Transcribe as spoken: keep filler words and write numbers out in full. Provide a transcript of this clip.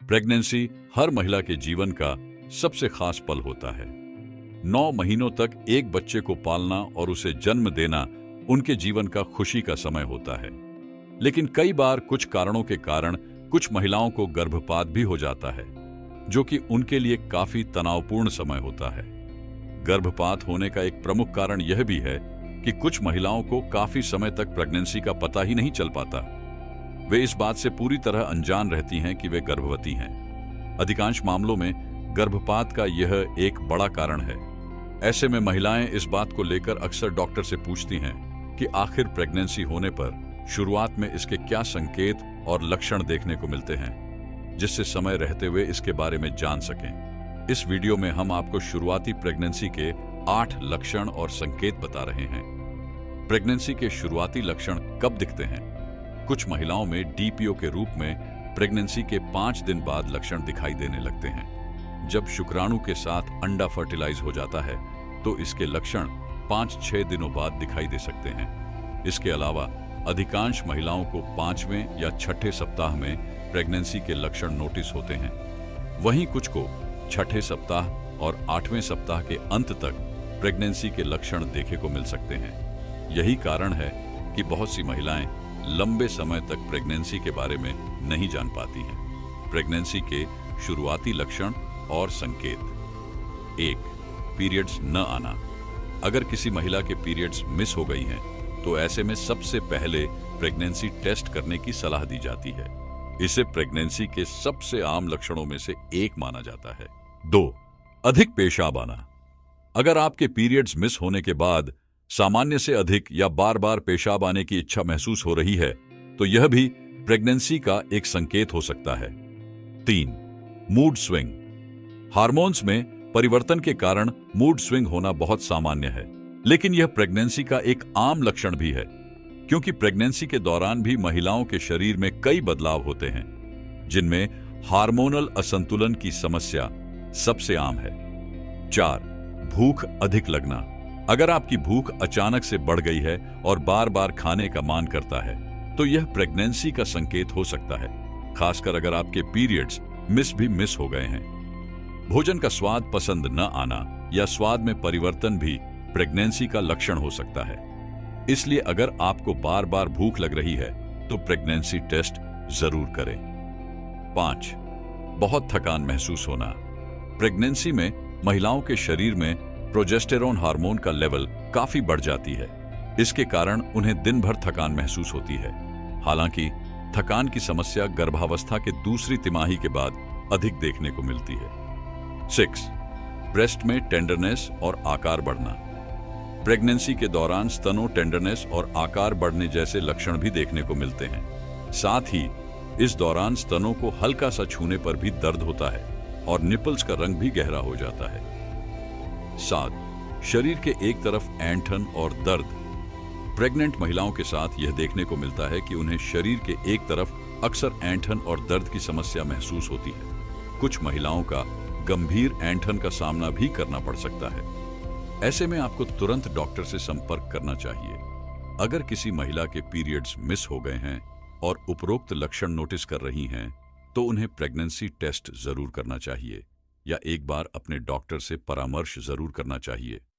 Pregnancy हर महिला के जीवन का सबसे खास पल होता है। नौ महीनों तक एक बच्चे को पालना और उसे जन्म देना उनके जीवन का खुशी का समय होता है। लेकिन कई बार कुछ कारणों के कारण कुछ महिलाओं को गर्भपात भी हो जाता है, जो कि उनके लिए काफी तनावपूर्ण समय होता है। गर्भपात होने का एक प्रमुख कारण यह भी है कि कुछ महिलाओं को काफी समय तक प्रेगनेंसी का पता ही नहीं चल पाता। वे इस बात से पूरी तरह अनजान रहती हैं कि वे गर्भवती हैं। अधिकांश मामलों में गर्भपात का यह एक बड़ा कारण है। ऐसे में महिलाएं इस बात को लेकर अक्सर डॉक्टर से पूछती हैं कि आखिर प्रेगनेंसी होने पर शुरुआत में इसके क्या संकेत और लक्षण देखने को मिलते हैं, जिससे समय रहते हुए इसके बारे में जान सकें। इस वीडियो में हम आपको शुरुआती प्रेगनेंसी के आठ लक्षण और संकेत बता रहे हैं। प्रेगनेंसी के शुरुआती लक्षण कब दिखते हैं? कुछ महिलाओं में डीपीओ के रूप में प्रेगनेंसी के पांच दिन बाद लक्षण दिखाई देने लगते हैं। जब शुक्राणु के साथ अंडा फर्टिलाइज हो जाता है तो इसके लक्षण पांच छह दिनों बाद दिखाई दे सकते हैं। इसके अलावा अधिकांश महिलाओं को पांचवें या छठे सप्ताह में प्रेगनेंसी के लक्षण नोटिस होते हैं। वहीं कुछ को छठे सप्ताह और आठवें सप्ताह के अंत तक प्रेगनेंसी के लक्षण देखे को मिल सकते हैं। यही कारण है कि बहुत सी महिलाएं लंबे समय तक प्रेगनेंसी के बारे में नहीं जान पाती हैं। प्रेगनेंसी के शुरुआती लक्षण और संकेत। एक, पीरियड्स न आना। अगर किसी महिला के पीरियड्स मिस हो गई हैं, तो ऐसे में सबसे पहले प्रेगनेंसी टेस्ट करने की सलाह दी जाती है। इसे प्रेगनेंसी के सबसे आम लक्षणों में से एक माना जाता है। दो, अधिक पेशाब आना। अगर आपके पीरियड्स मिस होने के बाद सामान्य से अधिक या बार बार पेशाब आने की इच्छा महसूस हो रही है, तो यह भी प्रेगनेंसी का एक संकेत हो सकता है। तीन, मूड स्विंग। हार्मोन्स में परिवर्तन के कारण मूड स्विंग होना बहुत सामान्य है, लेकिन यह प्रेगनेंसी का एक आम लक्षण भी है, क्योंकि प्रेगनेंसी के दौरान भी महिलाओं के शरीर में कई बदलाव होते हैं, जिनमें हार्मोनल असंतुलन की समस्या सबसे आम है। चार, भूख अधिक लगना। अगर आपकी भूख अचानक से बढ़ गई है और बार बार खाने का मन करता है, तो यह प्रेगनेंसी का संकेत हो सकता है, खासकर अगर आपके पीरियड्स मिस भी मिस हो गए हैं। भोजन का स्वाद पसंद न आना या स्वाद में परिवर्तन भी प्रेगनेंसी का लक्षण हो सकता है। इसलिए अगर आपको बार बार भूख लग रही है, तो प्रेगनेंसी टेस्ट जरूर करें। पांच, बहुत थकान महसूस होना। प्रेगनेंसी में महिलाओं के शरीर में प्रोजेस्टेरोन हार्मोन का लेवल काफी बढ़ जाती है। इसके कारण उन्हें दिन भर थकान महसूस होती है। हालांकि थकान की समस्या गर्भावस्था के दूसरी तिमाही के बाद अधिक देखने को मिलती है। सिक्स, ब्रेस्ट में टेंडरनेस और आकार बढ़ना। प्रेगनेंसी के दौरान स्तनों टेंडरनेस और आकार बढ़ने जैसे लक्षण भी देखने को मिलते हैं। साथ ही इस दौरान स्तनों को हल्का सा छूने पर भी दर्द होता है और निपल्स का रंग भी गहरा हो जाता है। सात, शरीर के एक तरफ ऐंठन और दर्द। प्रेग्नेंट महिलाओं के साथ यह देखने को मिलता है कि उन्हें शरीर के एक तरफ अक्सर ऐंठन और दर्द की समस्या महसूस होती है। कुछ महिलाओं का गंभीर ऐंठन का सामना भी करना पड़ सकता है। ऐसे में आपको तुरंत डॉक्टर से संपर्क करना चाहिए। अगर किसी महिला के पीरियड्स मिस हो गए हैं और उपरोक्त लक्षण नोटिस कर रही हैं, तो उन्हें प्रेगनेंसी टेस्ट जरूर करना चाहिए या एक बार अपने डॉक्टर से परामर्श जरूर करना चाहिए।